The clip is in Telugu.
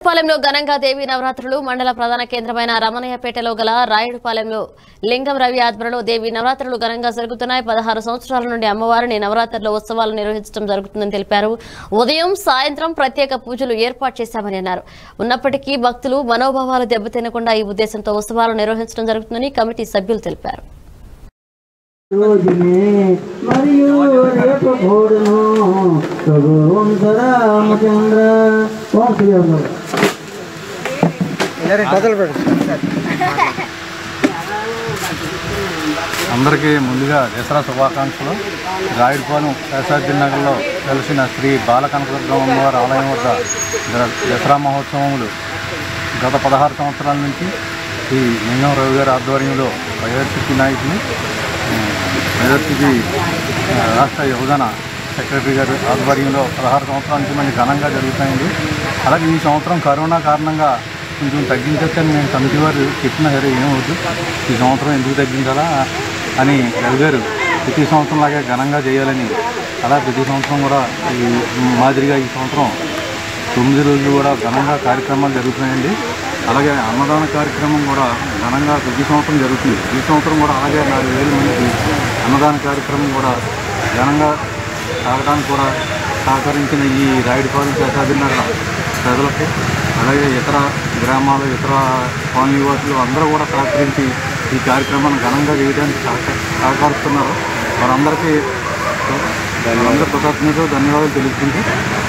పాలెంలో ఘనంగా దేవి నవరాత్రులు మండల ప్రధాన కేంద్రమైన రమణయ్యపేటలో గల రాయుడుపాలెంలో లింగం రవి ఆధ్వర్యంలో దేవి నవరాత్రులు ఘనంగా జరుగుతున్నాయి. 16 సంవత్సరాల నుండి అమ్మవారిని నవరాత్రుల ఉత్సవాలు నిర్వహించడం జరుగుతుందని తెలిపారు. ఉదయం సాయంత్రం ప్రత్యేక పూజలు ఏర్పాటు చేశామని అన్నారు. ఉన్నప్పటికీ భక్తులు మనోభావాలు దెబ్బతినకుండా ఈ ఉద్దేశంతో ఉత్సవాలు నిర్వహించడం జరుగుతుందని కమిటీ సభ్యులు తెలిపారు. అందరికీ ముందుగా దసరా శుభాకాంక్షలు. రాయుడుపాలెం శేషాద్రి నగర్లో కలిసిన శ్రీ బాలకనకదుర్గ అమ్మవారి ఆలయం వద్ద దసరా మహోత్సవములు గత 16 సంవత్సరాల నుంచి ఈ లింగం రవి గారి ఆధ్వర్యంలో వైఎస్ఆర్సీపీ నాయకులు వైఎస్ఆర్సీపీ రాష్ట్ర యువజన సెక్రటరీ గారి ఆధ్వర్యంలో 16 సంవత్సరాల నుంచి మంచి ఘనంగా జరుగుతాయండి. అలాగే ఈ సంవత్సరం కరోనా కారణంగా కొంచెం తగ్గించొచ్చని నేను కమిటీ వారు చెప్పినా సరే ఏమవుద్దు, ఈ సంవత్సరం ఎందుకు తగ్గించాలా అని రవి గారు ప్రతి సంవత్సరం లాగే ఘనంగా చేయాలని, అలా ప్రతి సంవత్సరం కూడా ఈ మాదిరిగా ఈ సంవత్సరం 9 రోజులు కూడా ఘనంగా కార్యక్రమాలు జరుగుతున్నాయండి. అలాగే అన్నదాన కార్యక్రమం కూడా ఘనంగా ప్రతి సంవత్సరం జరుగుతుంది. ఈ సంవత్సరం కూడా అలాగే 4,000 మందికి అన్నదాన కార్యక్రమం కూడా ఘనంగా సాగడానికి కూడా సహకరించిన ఈ రాయుడుపాలెం శేషాద్రి నగర ప్రజలకు, అలాగే ఇతర గ్రామాలు ఇతర కాలనీ వాసులు అందరూ కూడా సహకరించి ఈ కార్యక్రమాన్ని ఘనంగా చేయడానికి సహకరిస్తున్నారు. వారందరికీ కృతజ్ఞతలు ధన్యవాదాలు తెలుపుకుంటూ